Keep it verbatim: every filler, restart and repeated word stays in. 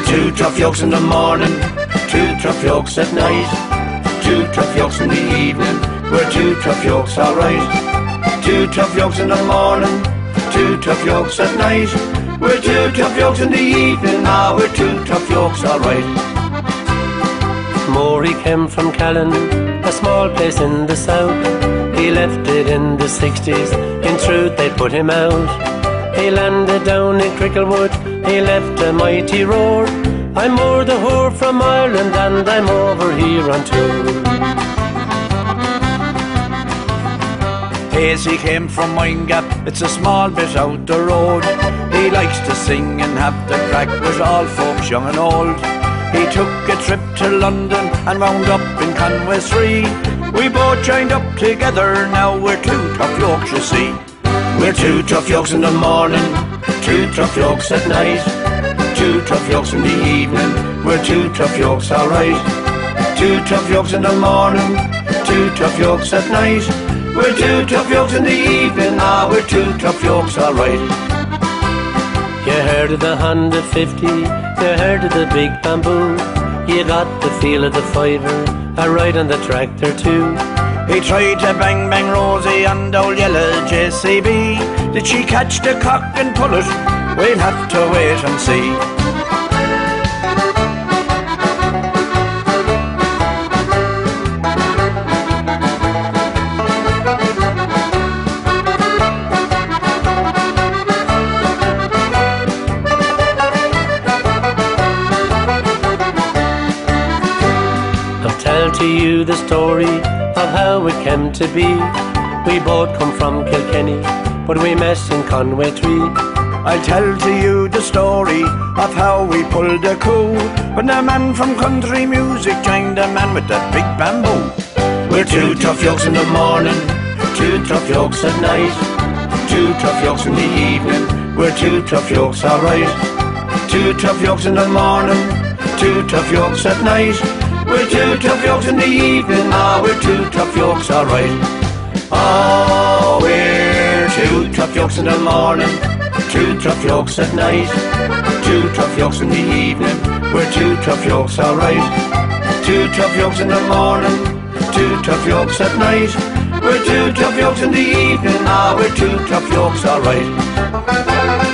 two tough yokes in the morning, two tough yokes at night, two tough yokes in the evening, we're two tough yokes alright. Two tough yokes in the morning, two tough yokes at night, we're two tough yokes in the evening, ah, we're two tough yokes alright. Maury came from Callan, a small place in the south. He left it in the sixties, in truth they put him out. He landed down in Cricklewood, he left a mighty roar. I'm more the whore from Ireland and I'm over here on tour. Hazy came from Winegap, it's a small bit out the road. He likes to sing and have the crack with all folks young and old. He took a trip to London and wound up in Conway Street. We both joined up together, now we're two tough yokes, you see. We're two tough yokes in the morning, two tough yokes at night, two tough yokes in the evening, we're two tough yokes alright. Two tough yokes in the morning, two tough yokes at night, we're two tough yokes in the evening, ah, we're two tough yokes alright. You heard of the Honda fifty, you heard of the big bamboo, you got the feel of the fiver, a ride on the tractor too. He tried to bang bang Rosie and old yellow J C B. Did she catch the cock and pull it? We'll have to wait and see. I'll tell to you the story of how it came to be. We both come from Kilkenny, but we met in Conway Tree. I'll tell to you the story of how we pulled a coup when a man from country music joined a man with a big bamboo. We're two tough yokes in the morning, two tough yokes at night, two tough yokes in the evening, we're two tough yokes alright. Two tough yokes in the morning, two tough yokes at night, we're two tough yokes in the evening, ah, we're two tough yokes alright. Oh, we're two tough yokes in the morning, two tough yokes at night, two tough yokes in the evening, we're two tough yokes alright. Two tough yokes in the morning, two tough yokes at night, we're two tough yokes in the evening, ah, we're two tough yokes alright.